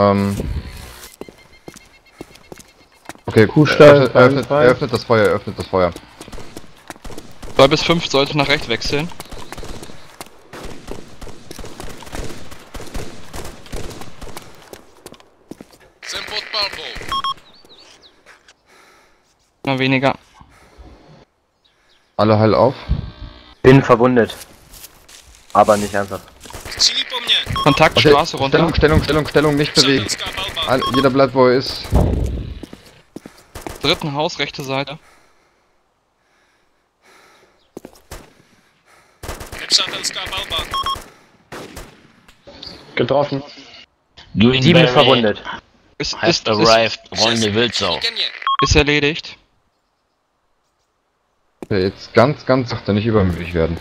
okay, Kuhstall, öffnet das Feuer, öffnet das Feuer. 2 bis 5 sollte nach rechts wechseln. Jsem pod palbou. Mal weniger. Alle heil auf. Bin verwundet. Aber nicht ernsthaft. Střílí po mně. Kontakt, Okay, Straße runter. Stellung, nicht bewegen. Jeder bleibt, wo er ist. Dritten Haus, rechte Seite. Getroffen. Green 7 ist Beret verwundet. has arrived. Rollende Wildsau. Ist erledigt. Okay, jetzt ganz sachte, nicht übermütig werden.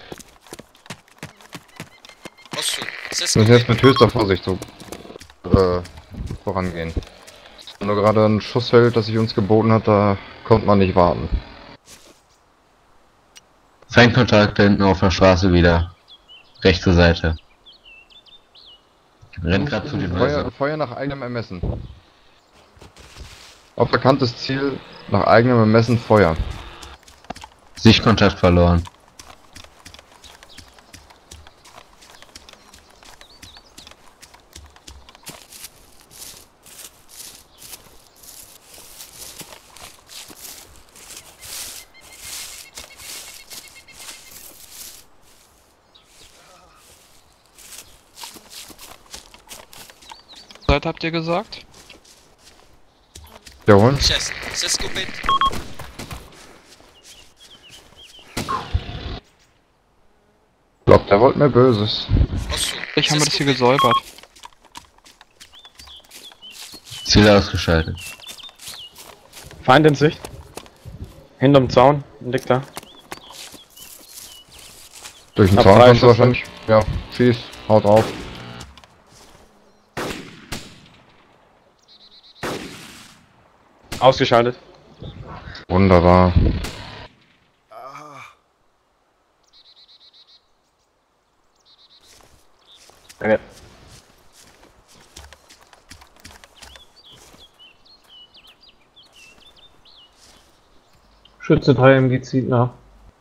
Wir müssen jetzt mit höchster Vorsicht so vorangehen. Wenn nur gerade ein Schussfeld, das sich uns geboten hat, da konnte man nicht warten. Feindkontakt da hinten auf der Straße wieder. Rechte Seite. Rennt gerade zu den Häusern. Feuer nach eigenem Ermessen. Auf bekanntes Ziel, nach eigenem Ermessen Feuer. Sichtkontakt verloren. Seite habt ihr gesagt? Jawohl. Glaubt, der wollte mir Böses. Ich habe das hier gesäubert. Ziel ausgeschaltet. Feind in Sicht. Hinterm Zaun. Liegt da. Durch den Hab Zaun drei kannst du Schüsse. wahrscheinlich. Ja, schieß, haut drauf. Ausgeschaltet. Wunderbar. Danke. Schütze 3 MG zieht nach.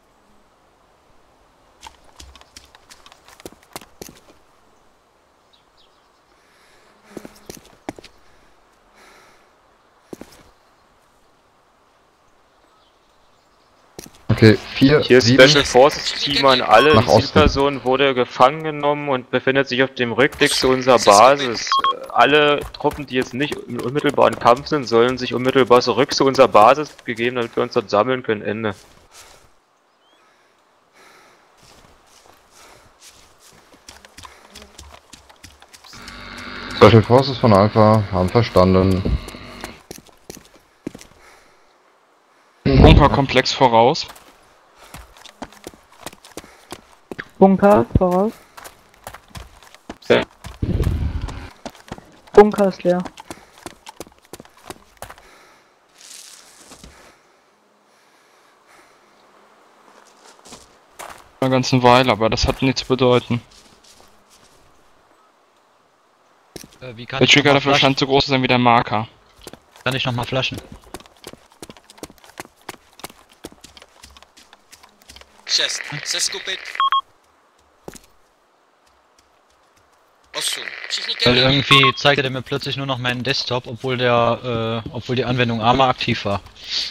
Okay, 4, Hier 7. Special Forces Team an alle. Nach Die Osten. Zielperson wurde gefangen genommen und befindet sich auf dem Rückweg zu unserer Basis. Alle Truppen, die jetzt nicht im unmittelbaren Kampf sind, sollen sich unmittelbar zurück zu unserer Basis begeben, damit wir uns dort sammeln können. Ende. Special Forces von Alpha haben verstanden. Bunkerkomplex voraus. Bunker voraus. Ja. Bunker ist leer. Eine ganze Weile, aber das hat nichts zu bedeuten. Wie kann Der ich noch Trigger mal dafür flashen? scheint so groß zu sein wie der Marker. Kann ich nochmal flaschen? Chest, se skupit. 8. Všichni ke Weil mně. irgendwie zeigte der mir plötzlich nur noch meinen Desktop, obwohl die Anwendung Arma aktiv war.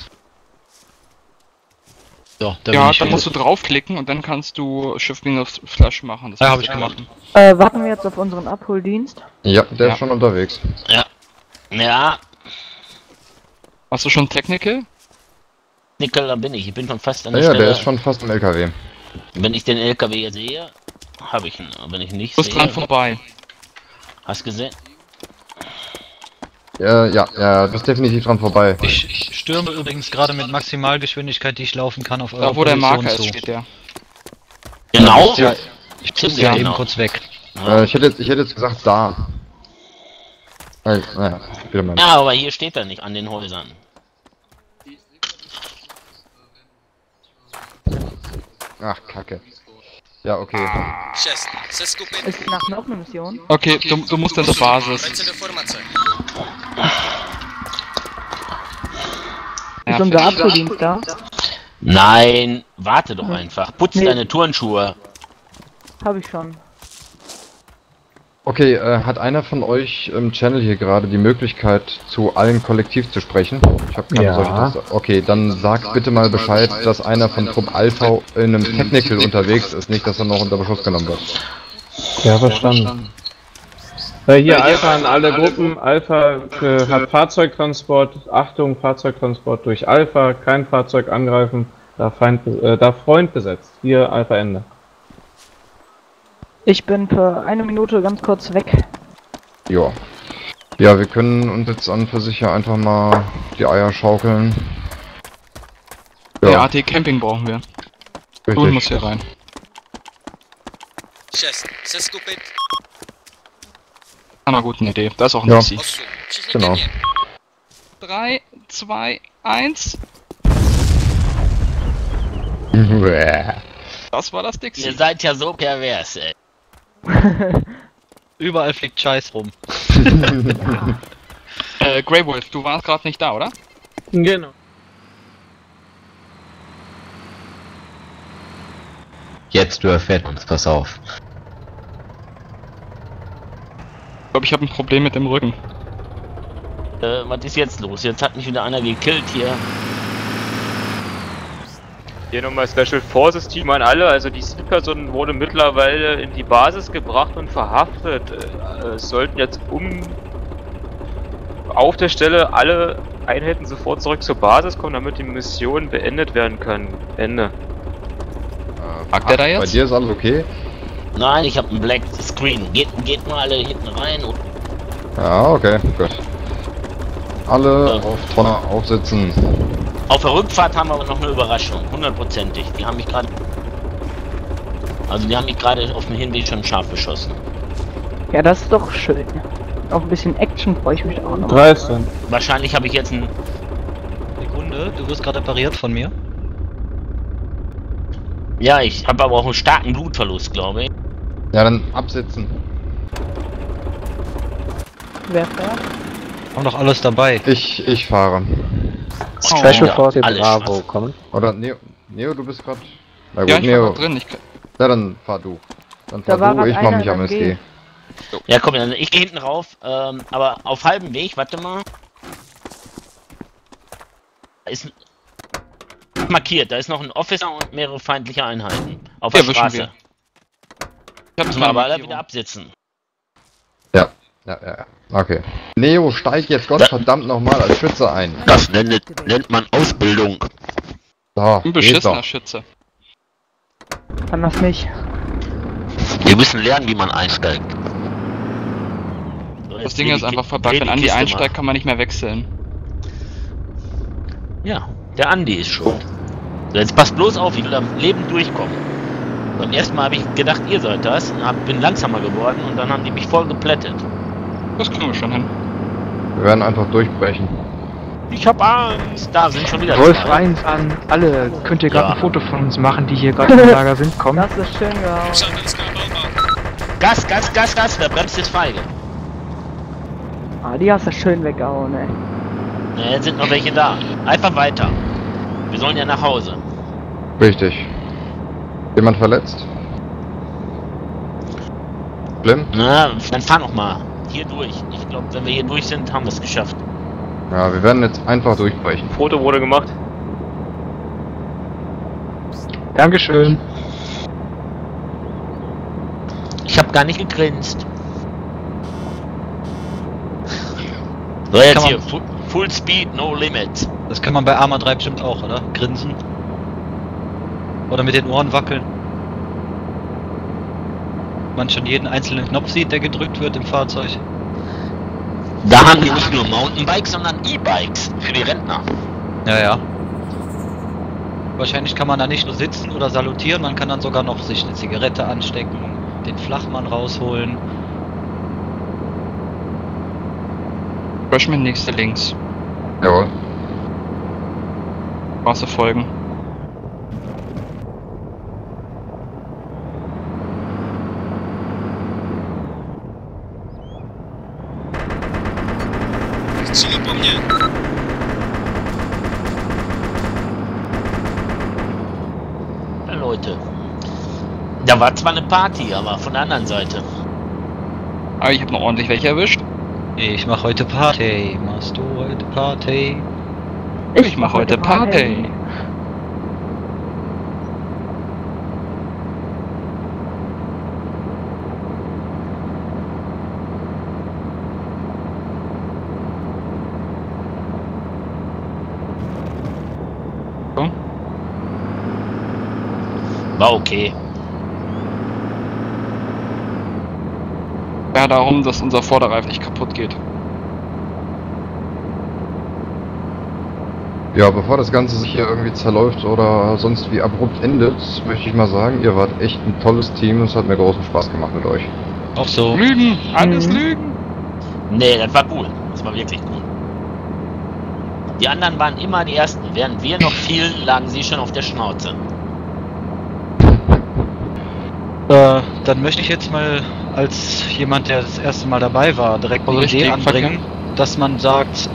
So, da Ja, bin ich dann wieder. musst du draufklicken und dann kannst du Shift-Flash machen. Das Ja, musst habe du ich gemacht. machen. Warten wir jetzt auf unseren Abholdienst? Ja, der Ja. ist schon unterwegs. Ja, Hast du schon Technical? Nickel, da bin ich. Ich bin schon fast an Ja, der ja, Stelle. der ist schon fast im LKW. Wenn ich den LKW sehe, habe ich ihn. Aber wenn ich ihn nicht Du bist sehe, dran vorbei. hast gesehen? Ja, du bist definitiv dran vorbei. Ich stürme übrigens gerade mit Maximalgeschwindigkeit, die ich laufen kann, auf eure Da wo der Position Marker zu. ist, steht der. Genau. Ja, Ich bin Ja, ja eben genau. kurz weg. ich hätte jetzt gesagt, da. Naja, wieder mal. Ja, aber hier steht er nicht an den Häusern. Ach, Kacke. Ja, okay. 6. Se skupit. Ist nach noch eine Mission? Okay, du musst dann zur Basis. Vraťte se do formace. Ist unser Abholdienst da? Nein, warte doch einfach. Putz Nee. deine Turnschuhe. Hab ich schon. Okay, hat einer von euch im Channel hier gerade die Möglichkeit, zu allen kollektiv zu sprechen? Ich habe keine Ja. solche Taste. Okay, dann sagt bitte mal Bescheid, dass einer von Trupp Alpha in einem Technical unterwegs ist, nicht, dass er noch unter Beschuss genommen wird. Ja, verstanden. Hier Alpha an alle Gruppen. Alpha hat Fahrzeugtransport. Achtung, Fahrzeugtransport durch Alpha. Kein Fahrzeug angreifen. Da Freund besetzt. Hier Alpha Ende. Ich bin für eine Minute ganz kurz weg. Ja. Ja, wir können uns jetzt an für sich ja einfach mal die Eier schaukeln. Ja, AT Camping brauchen wir. Du musst hier rein. Eine gute Idee. Das ist auch ein Dixie. Genau. 3, 2, 1. Das war das Dixie. Ihr seid ja so pervers, ey. Überall fliegt Scheiß rum. Grey Wolf, du warst gerade nicht da, oder? Genau. Jetzt, du erfährst uns, pass auf. Ich glaube, ich habe ein Problem mit dem Rücken. Was ist jetzt los? Jetzt hat mich wieder einer gekillt hier. Hier nochmal Special Forces Team an alle, also die Zielperson wurde mittlerweile in die Basis gebracht und verhaftet. Es sollten jetzt auf der Stelle alle Einheiten sofort zurück zur Basis kommen, damit die Mission beendet werden kann. Ende. Packt der da jetzt? Bei dir ist alles okay? Nein, ich habe einen Black Screen. Geht mal alle hinten rein und... Ja, okay, gut. Alle auf Tonner aufsitzen. Auf der Rückfahrt haben wir aber noch eine Überraschung, hundertprozentig. Die haben mich gerade... Also die haben mich gerade auf dem Hinweg schon scharf beschossen. Ja, das ist doch schön. Auf ein bisschen Action freue ich mich auch noch. 13. Wahrscheinlich habe ich jetzt einen... Sekunde, du wirst gerade repariert von mir. Ja, ich habe aber auch einen starken Blutverlust, glaube ich. Ja, dann absitzen. Wer fährt? Haben doch alles dabei. Ich fahre. Special Force alles Bravo, Spaß. kommen. Oder Neo, du bist gerade... Na gut, Ja, ich war Neo. da drin. Ja, dann fahr du. Dann Da fahr war du, grad ich mach einer mich am in SG. MG. Ja, komm, dann ich gehe hinten rauf, aber auf halbem Weg, warte mal. Da ist markiert, da ist noch ein Officer und mehrere feindliche Einheiten. Auf der Erwischen Straße. wir. Ich Müssen wir aber alle wieder absitzen. Ja. Okay. Neo, steig jetzt Gottverdammt nochmal als Schütze ein. Das nennt man Ausbildung. So, Ein geht beschissener doch. Schütze. Kann das nicht. Wir müssen lernen, wie man einsteigt. So, Das jetzt Ding dreh ist die einfach Ki- verbuggt. dreh Wenn die Andi Kiste einsteigt, kann man nicht mehr wechseln. mal. Ja, der Andi ist schuld. So, jetzt passt bloß auf, ich will am Leben durchkommen. Beim ersten Mal habe ich gedacht, ihr seid das, bin langsamer geworden und dann haben die mich voll geplättet. Das kriegen wir schon hin. Wir werden einfach durchbrechen. Ich hab Angst. Da sind schon wieder Wolf zwei. 1 an alle. Könnt ihr gerade Ja. ein Foto von uns machen, die hier gerade im Lager sind? Komm. Das ist schön gehauen. Gas, wer bremst jetzt feige? Ah, die hast du schön weggehauen, ey. Ne, jetzt sind noch welche da. Einfach weiter. Wir sollen ja nach Hause. Richtig. Jemand verletzt? Schlimm? Na, dann fahr noch mal. Hier durch. Ich glaube, wenn wir hier durch sind, haben wir es geschafft. Ja, wir werden jetzt einfach durchbrechen. Foto wurde gemacht. Dankeschön. Ich habe gar nicht gegrinst. So, jetzt Kann man- hier. Full Speed, no limit. Das kann man bei Arma 3 bestimmt auch, oder? Grinsen. Oder mit den Ohren wackeln. Man schon jeden einzelnen Knopf sieht, der gedrückt wird im Fahrzeug. Da haben die nicht nur Mountainbikes, sondern E-Bikes für die Rentner. Ja. Wahrscheinlich kann man da nicht nur sitzen oder salutieren, man kann dann sogar noch sich eine Zigarette anstecken, den Flachmann rausholen. Freshman nächste links. Jawohl. Straße folgen. Cíl po mně. Ja, Leute. Da war zwar eine Party, aber von der anderen Seite. Aber ich habe noch ordentlich welche erwischt. Ich mach heute Party. Machst du heute Party? Ich mach heute Party. War okay. Ja, darum, dass unser Vorderreifen nicht kaputt geht. Ja, bevor das Ganze sich hier irgendwie zerläuft oder sonst wie abrupt endet, möchte ich mal sagen, ihr wart echt ein tolles Team. Es hat mir großen Spaß gemacht mit euch. Auch so. Lügen! Alles Lügen! Nee, das war cool. Das war wirklich cool. Die anderen waren immer die Ersten. Während wir noch fielen, lagen sie schon auf der Schnauze. Dann möchte ich jetzt mal als jemand, der das erste Mal dabei war, direkt eine Idee anbringen, dass man sagt,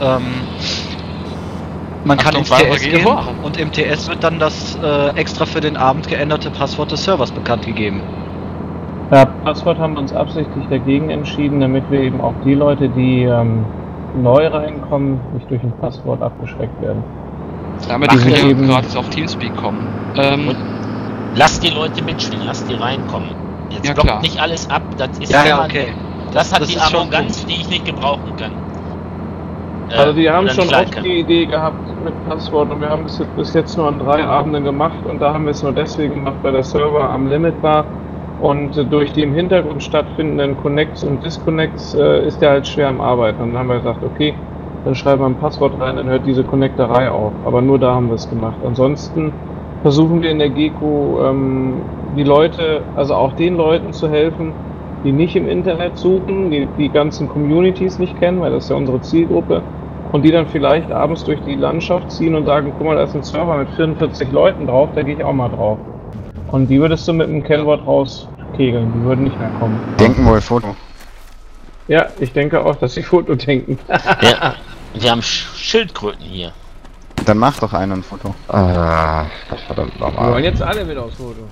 man kann ins TS gehen und im TS wird dann das extra für den Abend geänderte Passwort des Servers bekannt gegeben. Ja, Passwort haben wir uns absichtlich dagegen entschieden, damit wir eben auch die Leute, die neu reinkommen, nicht durch ein Passwort abgeschreckt werden. Damit die können eben gratis auf Teamspeak kommen. Lass die Leute mitspielen, lass die reinkommen. Jetzt Ja, blockt klar. nicht alles ab, das ist Ja, immer- okay. Das hat Das die ist schon Arroganz, gut. die ich nicht gebrauchen kann. Also die haben oder schon nicht leiden oft kann. die Idee gehabt mit Passwort und wir haben es bis jetzt nur an 3 Abenden gemacht und da haben wir es nur deswegen gemacht, weil der Server am Limit war und durch die im Hintergrund stattfindenden Connects und Disconnects ist der halt schwer am Arbeiten und dann haben wir gesagt, okay, dann schreiben wir ein Passwort rein, dann hört diese Connecterei auf, aber nur da haben wir es gemacht. Ansonsten versuchen wir in der GECO die Leute, also auch den Leuten zu helfen, die nicht im Internet suchen, die ganzen Communities nicht kennen, weil das ist ja unsere Zielgruppe, und die dann vielleicht abends durch die Landschaft ziehen und sagen, guck mal, da ist ein Server mit 44 Leuten drauf, da gehe ich auch mal drauf. Und die würdest du mit einem Kennwort rauskegeln, die würden nicht mehr kommen. Denken wohl Foto. Ja, ich denke auch, dass sie Foto denken. Ja, wir haben Schildkröten hier. Dann mach doch einer ein Foto. Ah, verdammt Wir wollen nochmal. jetzt alle wieder aufs Foto.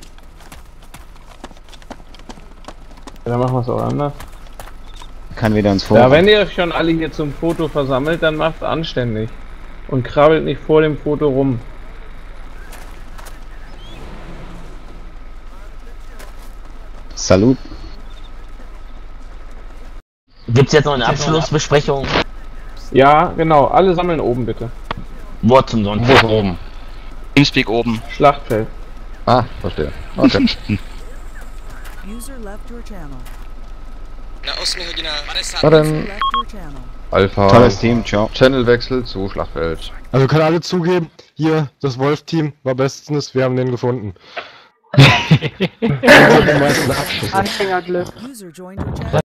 Ja, dann machen wir es auch anders. Kann wieder ins Foto. Ja, wenn ihr euch schon alle hier zum Foto versammelt, dann macht's anständig. Und krabbelt nicht vor dem Foto rum. Salut. Gibt's jetzt noch eine Abschlussbesprechung? Ja, genau. Alle sammeln oben bitte. Wo zum Sonntag? Wo ist oben? Teamspeak oben. Schlachtfeld. Ah, verstehe. Okay. User left your channel. Na 8 hodina 50. Na dann, Left your channel. Alpha. Tolles Team, ciao. Channelwechsel zu Schlachtfeld. Also können alle zugeben, hier, das Wolf-Team war bestens, wir haben den gefunden. Anfängerglück. User joined your channel.